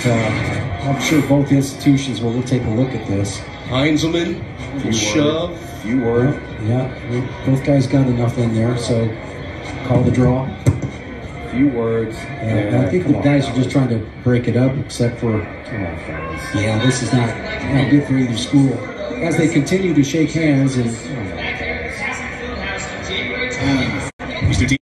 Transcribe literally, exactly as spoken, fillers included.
uh, I'm sure both institutions will, will take a look at this. Heinzelman, Few shove. Word. Few word. Yeah, we, both guys got enough in there, so call the draw. Few words. And Yeah, I think come the on, guys are fellas. just trying to break it up, except for, Come on, fellas. yeah, this is not, not good for either school. As they continue to shake hands and Come on, fellas. These two teams.